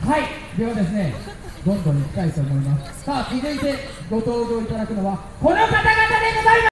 はい、ではですね、どんどんいきたいと思います。さあ、続いてご登場いただくのはこの方々でございます。